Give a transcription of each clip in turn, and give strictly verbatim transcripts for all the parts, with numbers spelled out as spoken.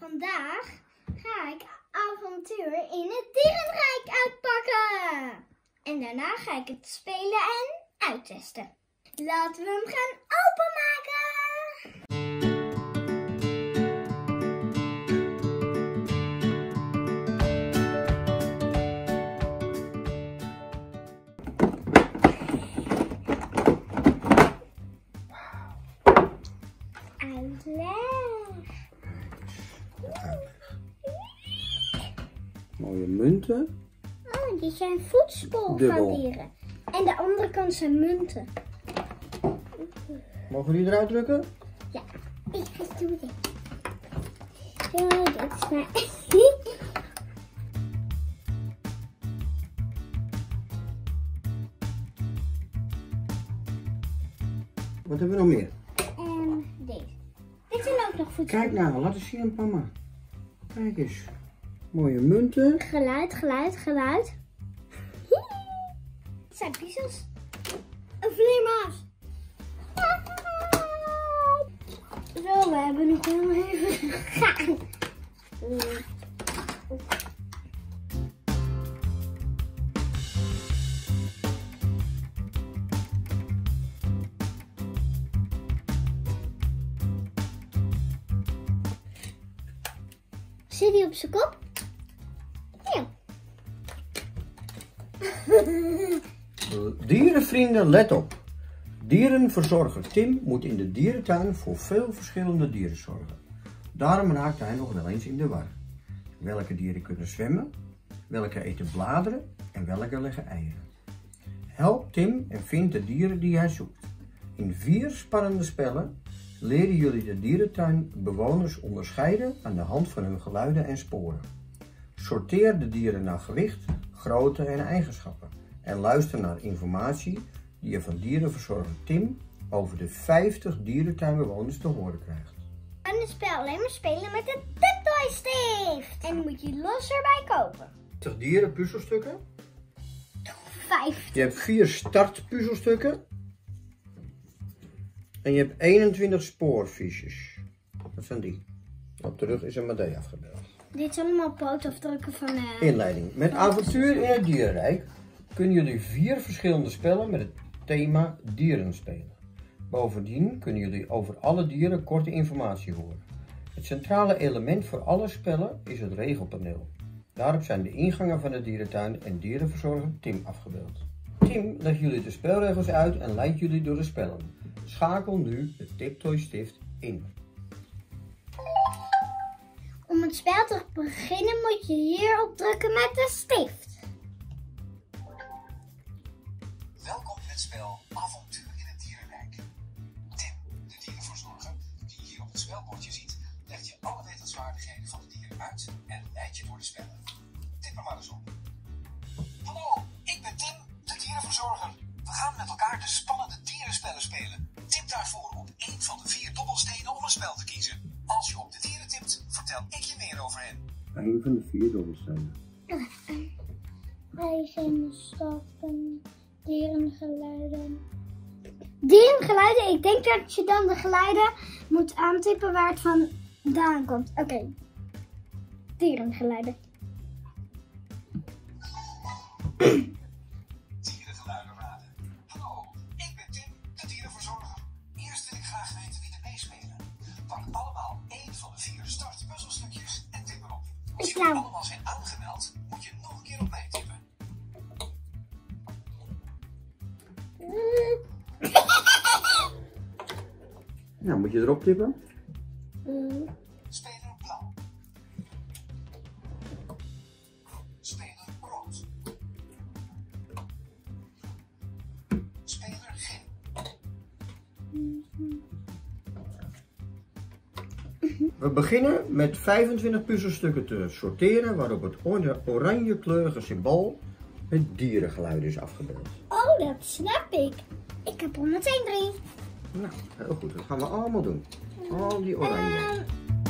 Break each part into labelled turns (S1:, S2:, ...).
S1: Vandaag ga ik avontuur in het dierenrijk uitpakken. En daarna ga ik het spelen en uittesten. Laten we hem gaan openmaken. Uitleg.
S2: Mooie munten.
S1: Oh, die zijn voetspel
S2: Dubbel.
S1: van dieren. En de andere kant zijn munten.
S2: Mogen we die eruit drukken?
S1: Ja, ik ga doen dit. Zo, dit is mijn...
S2: Wat hebben we nog meer?
S1: En deze. Dit zijn ook nog voetspel.
S2: Kijk nou, laat eens zien, mama. Kijk eens. Mooie munten.
S1: Geluid, geluid, geluid. Het zijn piezels. Een vleermuis. Zo, we hebben nog heel even gegaan. Zit hij op zijn kop? Ja.
S2: Dierenvrienden, let op. Dierenverzorger Tim moet in de dierentuin voor veel verschillende dieren zorgen. Daarom raakt hij nog wel eens in de war. Welke dieren kunnen zwemmen, welke eten bladeren en welke leggen eieren. Help Tim en vind de dieren die hij zoekt. In vier spannende spellen leren jullie de dierentuinbewoners onderscheiden aan de hand van hun geluiden en sporen. Sorteer de dieren naar gewicht, grootte en eigenschappen. En luister naar informatie die je van dierenverzorger Tim over de vijftig dierentuinbewoners te horen krijgt.
S1: En het spel alleen maar spelen met de Tiptoy stift. En die moet je los erbij kopen.
S2: vijftig dieren puzzelstukken.
S1: Vijf.
S2: Je hebt vier startpuzzelstukken. En je hebt eenentwintig spoorfiches. Dat zijn die. Op de rug is een medaille afgebeeld.
S1: Dit zijn allemaal pootafdrukken van... Uh...
S2: Inleiding. Met avontuur in het dierenrijk kunnen jullie vier verschillende spellen met het thema dieren spelen. Bovendien kunnen jullie over alle dieren korte informatie horen. Het centrale element voor alle spellen is het regelpaneel. Daarop zijn de ingangen van de dierentuin en dierenverzorger Tim afgebeeld. Tim legt jullie de spelregels uit en leidt jullie door de spellen. Schakel nu de Tiptoy stift in.
S1: Om het spel te beginnen moet je hierop drukken met de stift.
S3: Welkom in het spel Avontuur in het Dierenrijk. Tim, de dierenverzorger, die je hier op het spelbordje ziet, legt je alle wetenswaardigheden van de dieren uit en leidt je door de spellen. Tip er maar eens op. Hallo, ik ben Tim, de dierenverzorger. We gaan met elkaar de spannende dierenspellen spelen. Tip daarvoor op één van de vier dobbelstenen om een spel te kiezen. Als je op de dieren tipt, vertel ik je meer over hen.
S2: Eén van de vier dobbelstenen.
S1: Eigen stappen, dierengeluiden. Dierengeluiden, ik denk dat je dan de geluiden moet aantippen waar het vandaan komt. Oké. Okay. Dierengeluiden.
S3: Dierengeluiden raden. Hallo, ik ben Tim, de dierenverzorger. Eerst wil ik graag weten wie er meespelen. Pak allemaal één van de vier startpuzzelstukjes en tip erop. Als jullie allemaal zijn aangemeld, moet je nog een keer op mij tippen.
S2: Nou, moet je erop tippen?
S3: Speler blauw. Speler rood. Speler geel.
S2: We beginnen met vijfentwintig puzzelstukken te sorteren waarop het oranje kleurige symbool het dierengeluid is afgebeeld.
S1: Oh, dat snap ik. Ik heb er meteen drie.
S2: Nou, heel goed. Dat gaan we allemaal doen. Al die oranje.
S1: Uh...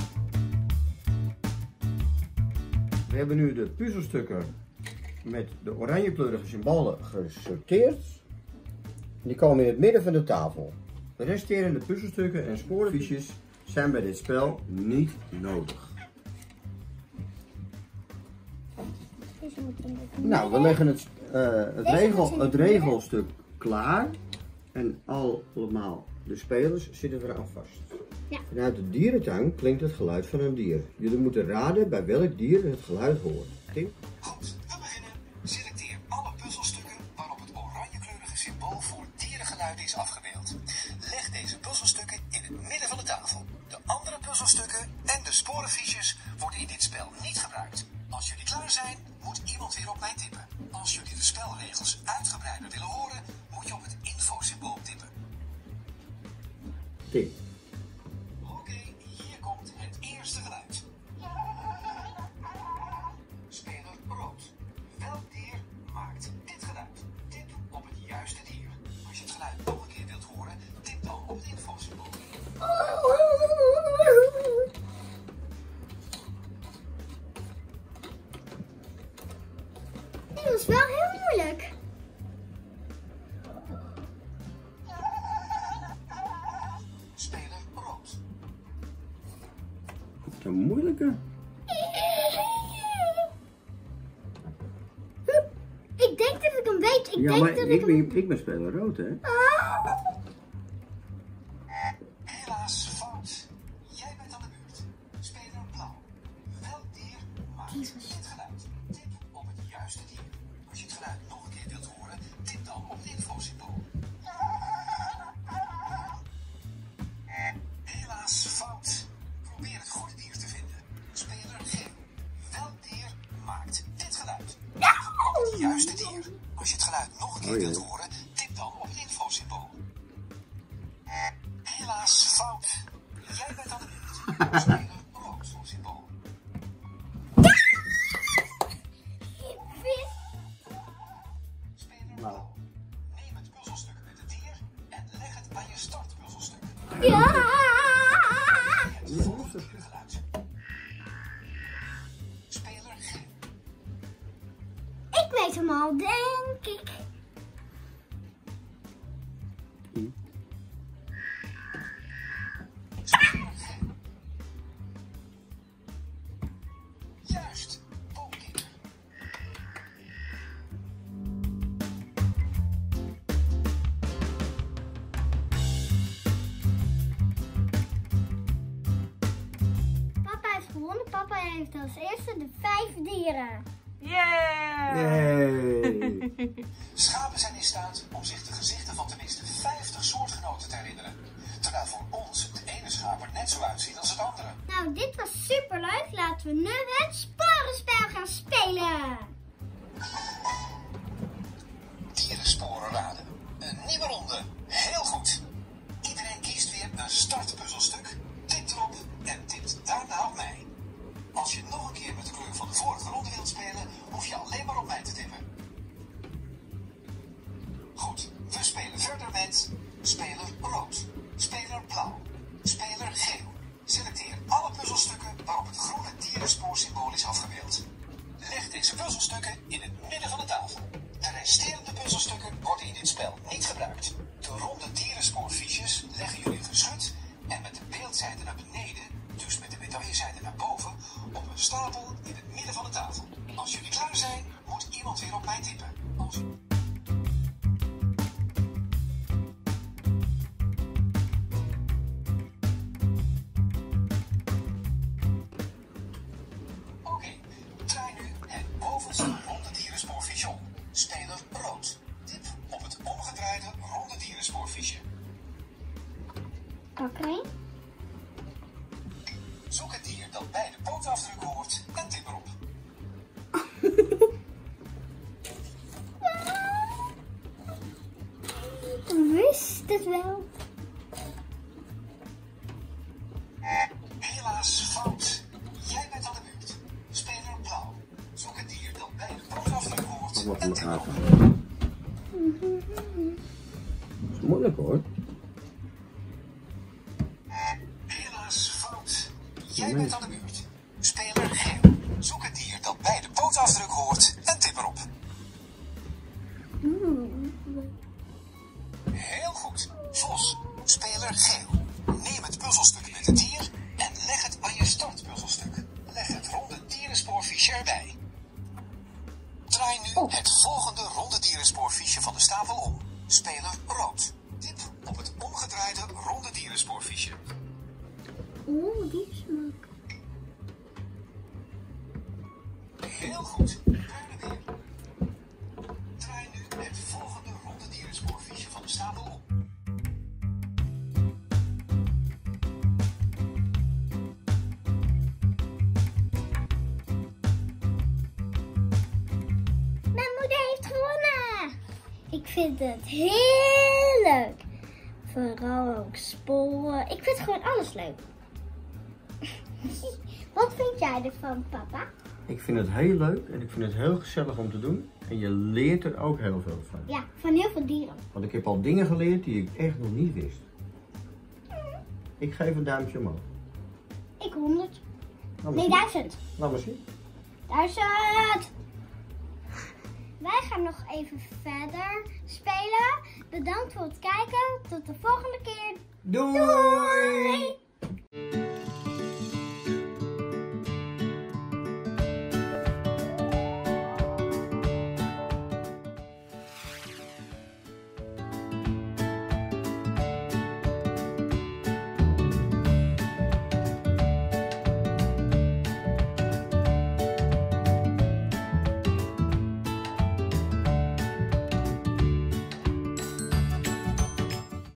S2: We hebben nu de puzzelstukken met de oranje kleurige symbolen gesorteerd. Die komen in het midden van de tafel. De resterende puzzelstukken en sporenfiches zijn bij dit spel niet nodig.
S1: Dus we moeten hem even
S2: Nou, we leggen het, uh, het, regel, het regelstuk klaar. En allemaal de spelers zitten eraan vast.
S1: Ja.
S2: Vanuit de dierentuin klinkt het geluid van een dier. Jullie moeten raden bij welk dier het geluid hoort. Tim?
S3: Goed, we beginnen. Selecteer alle puzzelstukken waarop het oranjekleurige symbool voor dierengeluiden is afgebeeld. Leg deze puzzelstukken in het midden van de tafel. De andere puzzelstukken en de sporenfiches worden in dit spel niet gebruikt. Als jullie klaar zijn, moet iemand weer op mij tippen. Als jullie de spelregels uitgebreider willen horen, moet je op het infosymbool tippen.
S2: Tim.
S3: Oké, hier komt het eerste geluid. Speler rood. Welk dier maakt dit geluid? Tip op het juiste dier. Als je het geluid nog een keer wilt horen, tip dan op het infosymbool.
S1: Dat is wel heel moeilijk.
S3: Speler rood.
S2: Dat is een moeilijke.
S1: Ik denk dat ik hem weet. Ik
S2: Ja,
S1: denk
S2: maar
S1: dat
S2: ik
S1: ik hem...
S2: ben, ik ben speler rood, hè?
S3: Helaas fout. Jij bent aan de beurt. Speler blauw. Welk dier maakt
S1: Jezus.
S3: dit geluid? Tip op het juiste dier. Als je het geluid nog een keer wilt horen, tip dan op het infosymbool. Helaas fout. Probeer het goede dier te vinden. Speler geel. Welk dier maakt dit geluid? Op het juiste dier. Als je het geluid nog een keer
S2: Oh, ja.
S3: wilt horen, tip dan op het infosymbool. Helaas fout. Jij bent aan de beurt. Speler rood voor symbool. Speler blauw. Neem het puzzelstuk met het dier en leg het bij je startpuzzelstuk.
S1: Ja!
S3: Het volgende geluid. Speler geel.
S1: Ik weet hem al, denk ik.
S3: Speler geel. Juist. Boomkikker.
S1: Papa heeft gewonnen. Papa heeft als eerste de vijf dieren.
S4: Yeah!
S2: Yay!
S3: Schapen zijn in staat om zich de gezichten van tenminste vijftig soortgenoten te herinneren. Terwijl voor ons de ene schaap er net zo uitziet als het andere.
S1: Nou, dit was super leuk. Laten we nu het sporenspel gaan spelen.
S3: Dierensporen raden. Een nieuwe ronde. Heel goed. Iedereen kiest weer een startpuzzelstuk, tipt erop en tipt daarna op mij. Als je nog een keer met de kleur van de vorige ronde wilt spelen, hoef je alleen maar op mij te tippen. Goed, we spelen verder met speler rood, speler blauw, speler geel. Selecteer alle puzzelstukken waarop het groene dierenspoor-symbool is afgebeeld. Leg deze puzzelstukken in het midden van de tafel. De resterende puzzelstukken worden in dit spel niet gebruikt. De ronde dierenspoorfiches leggen jullie geschud en met de beeldzijde naar beneden, dus met de medaillezijde naar boven, op een stapel in het midden van de tafel. Als jullie klaar zijn, moet iemand weer op mij tippen. Als u... Oké, draai nu het bovenste ronde dierenspoorfiche om. Speler rood. Tip op het omgedraaide ronde dierenspoorfiche.
S1: Oké.
S3: Zoek het dier dat bij de pootafdruk hoort en tip erop.
S1: Wist het wel.
S3: Helaas fout. Jij bent aan de beurt. Speler blauw. Zoek het dier dat bij de pootafdruk hoort
S2: Wat
S3: en
S2: in de
S3: tip erop.
S2: gaten. Dat is moeilijk hoor.
S3: Helaas fout. Jij bent aan de beurt. Speler geel. Zoek het dier dat bij de pootafdruk hoort en tip erop. Heel goed. Vos. Speler geel. Neem het puzzelstuk met het dier en leg het bij je startpuzzelstuk. Leg het ronde dierenspoorfiche erbij. Het volgende ronde dierenspoorfiche van de stapel om. Speler rood. Tip op het omgedraaide ronde dierenspoorfiche.
S1: Oeh, die smaak.
S3: Heel goed. Kleine dier. Draai nu het volgende ronde dierenspoorfiche van de stapel om.
S1: Mijn moeder heeft gewonnen. Ik vind het heel leuk. Vooral ook sporen. Ik vind gewoon alles leuk. Wat vind jij ervan, papa?
S2: Ik vind het heel leuk en ik vind het heel gezellig om te doen. En je leert er ook heel veel van.
S1: Ja, van heel veel dieren.
S2: Want ik heb al dingen geleerd die ik echt nog niet wist. Ik geef een duimpje omhoog.
S1: Ik honderd.
S2: Laat maar
S1: Nee,
S2: zien.
S1: duizend.
S2: Laat maar zien.
S1: Duizend. Wij gaan nog even verder spelen. Bedankt voor het kijken. Tot de volgende keer.
S2: Doei!
S1: Doei!